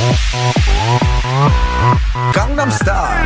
강남스타일.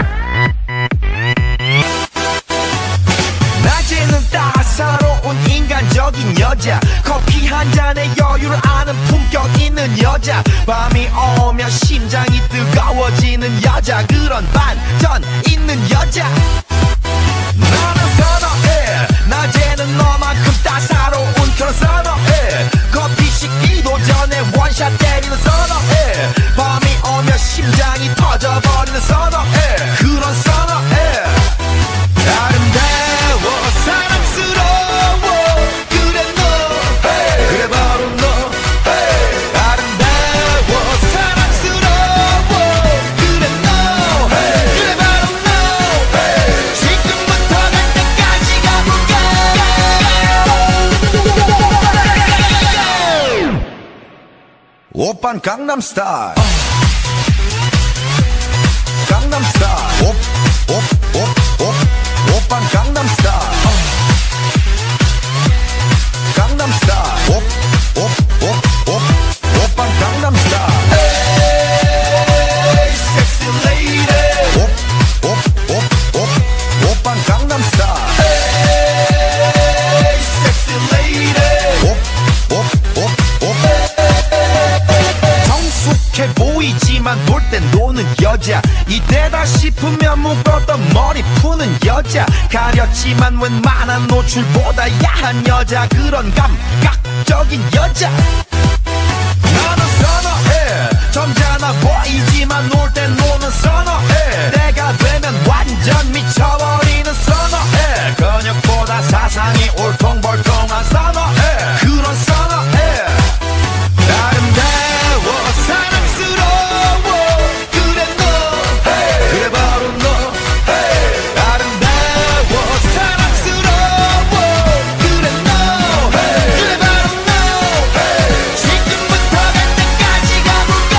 낮에는 따사로운 인간적인 여자, 커피 한 잔에 여유를 아는 품격 있는 여자, 밤이 오면 심장이 뜨거워지는 여자, 그런 반전 있는 여자 나는 선호해. 낮에는 너만큼 따사로운 그런 선호해. 커피 식기도 전에 원샷 때리는 선호해. 밤이 오면 심장이 터져버리는 선호해. 그런 선호해. 아름다워 사랑스러워 그래 너 hey. 그래 바로 너 hey. 아름다워 사랑스러워 그래 너 hey. 그래 바로 너 hey. 지금부터 갈 때까지 가볼까. 오빤 강남스타일. 강남스타일. 오빤 강남스타일. 강남스타일. 오빤 강남스타일. Hey, sexy lady. 오빤 강남스타일. Hey, sexy lady. 성숙해 보이지만 놀 땐 노는 여자, 이때다 싶으면 묶었던 머리 푸는 여자, 가렸지만 웬만한 노출보다 야한 여자, 그런 감각적인 여자 나는 선호해. 점잖아 보이지만 놀 땐 노는 선호해. 때가 되면 완전 미쳐버리는 선호해. 근육보다 사상이 울퉁불퉁한 선호해. 그런 선호해. 아름다워 사랑스러워 그래 너 hey. 그래 바로 너 hey. 아름다워 사랑스러워 그래 너 hey. 그래 바로 너 hey. 지금부터 갈 때까지 가볼까.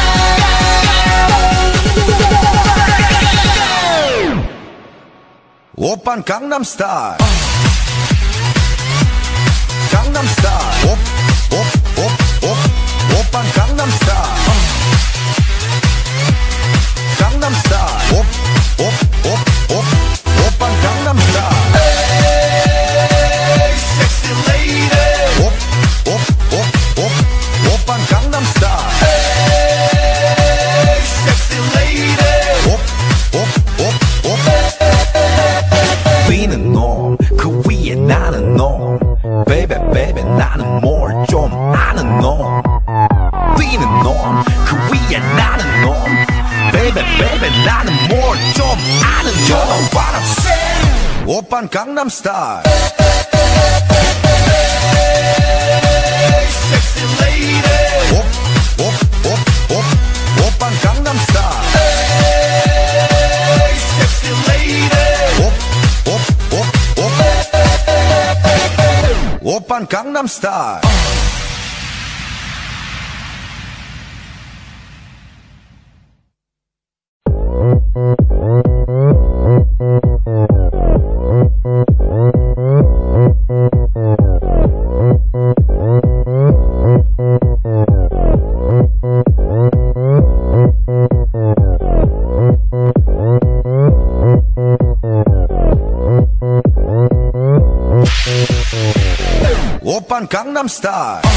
오빤 강남스타일. 강남스타일. 오빤 강남스타일. 강남스타일. 오빤 강남스타일. Hey, sexy lady. 오빤 강남스타일. Hey, sexy lady. 위는 놈, 그 위에 나는 놈. Baby, baby, 나는 뭘 좀 아는 놈. 위는 놈, 그 위에 나는 놈. Baby, baby, 나는 뭘 좀 아는 놈. You know what I'm saying? 오빤 강남스타일. Hey, sexy lady. 오빤 강남스타일. Hey, sexy lady. 오빤 강남스타일. 오빤 강남스타일.